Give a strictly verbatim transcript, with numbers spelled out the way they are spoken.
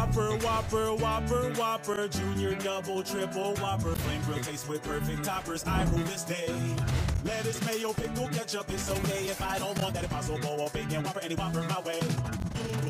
Whopper, Whopper, Whopper, Whopper, Junior, double, triple, Whopper, flame grill taste with perfect toppers. I rule this day. Lettuce, mayo, pickle, ketchup, it's okay if I don't want that impossible or bacon Whopper, any Whopper my way.